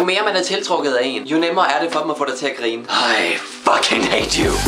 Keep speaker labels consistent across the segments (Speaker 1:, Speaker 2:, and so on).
Speaker 1: mere man er tiltrukket af en, jo nemmere er det for dem at få dig til at grine. I fucking hate you.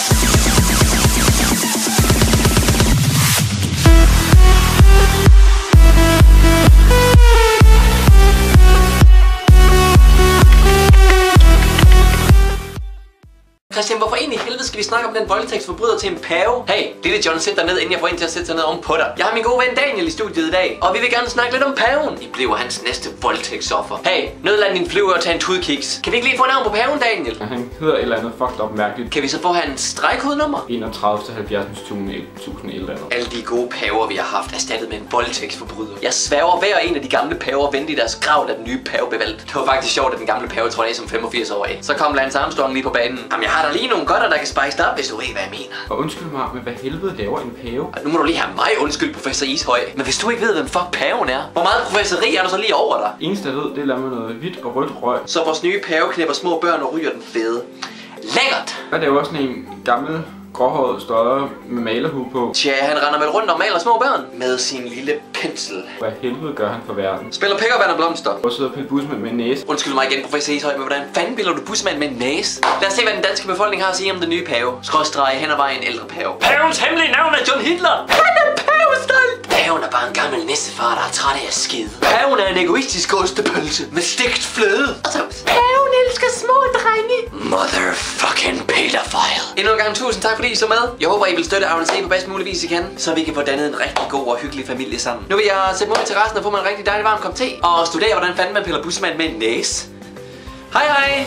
Speaker 1: Christian, hvorfor egentlig i helvede skal vi snakke om den voldtægtsforbryder til en pave? Hey, lille John, sæt dig ned, inden jeg får en til at sætte sig ned oven på dig. Jeg har min gode ven Daniel i studiet i dag, og vi vil gerne snakke lidt om paven. I bliver hans næste voldtægtsoffer. Hey, nødland din flyver og tage en tudkiks. Kan vi ikke lige få navn på paven, Daniel?
Speaker 2: Ja, han hedder et eller andet fucked up mærkeligt.
Speaker 1: Kan vi så få hans stregkodnummer?
Speaker 2: 31 til 70.000 et eller andet.
Speaker 1: Alle de gode paver, vi har haft, erstattet med en voldtægtsforbryder. Jeg sværger hver en af de gamle paver vendte i deres grav, da den nye pave blev valgt. Det var faktisk sjovt, at den gamle pave trådte af som 85-årig. Så kom Lance Armstrong lige på banen. Jamen, jeg har da lige nogle godter, der kan spice op, hvis du ved, hvad jeg mener.
Speaker 2: Og undskyld mig, men hvad helvede laver en pave?
Speaker 1: Nu må du lige have mig undskyld, professor Ishøj. Men hvis du ikke ved, hvem fuck paven er, hvor meget professori er du så lige over dig?
Speaker 2: Eneste jeg ved, det er lavet med noget hvidt og rødt røg.
Speaker 1: Så vores nye pave knæpper små børn og ryger den fede. Lækkert!
Speaker 2: Og det er jo også sådan en gammel gråhåret støder med malerhue på.
Speaker 1: Tja, han render vel rundt og maler små børn med sin lille pensel.
Speaker 2: Hvad helvede gør han for verden?
Speaker 1: Spiller pick-up og blomster.
Speaker 2: Og sidder Pelle Bussmann med en næse.
Speaker 1: Undskyld mig igen, professor Ishøj, men hvordan fanden piller du Bussmann med en næse? Lad os se, hvad den danske befolkning har at sige om den nye pave. Skråstrege hen ad vejen ældre pave. Pavens hemmelige navn er John Hitler. Han er pavestolt. Paven er bare en gammel nissefar, der er træt af at skide. Paven er en egoistisk ostepølse med stegt fløde. Paven elsker små drenge. Motherfucking pedophile. Endnu en gang tusind tak fordi I så med. Jeg håber I vil støtte AvnC på bedst mulig vis I kan, så vi kan få dannet en rigtig god og hyggelig familie sammen. Nu vil jeg sætte mig ud til resten og få mig en rigtig dejlig varm kop te og studere hvordan fanden man piller Bussmann med en næse. Hej hej.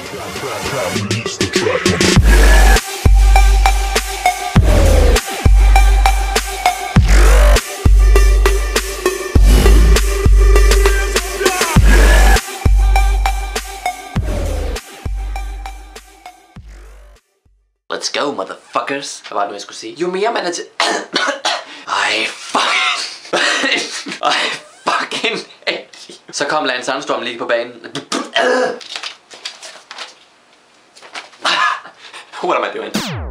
Speaker 1: Let's go, motherfuckers. Hvad var det nu, jeg skulle sige? Jo mere man er til... I fucking hate you. Så kom Lance Armstrong lige på banen. What am I doing?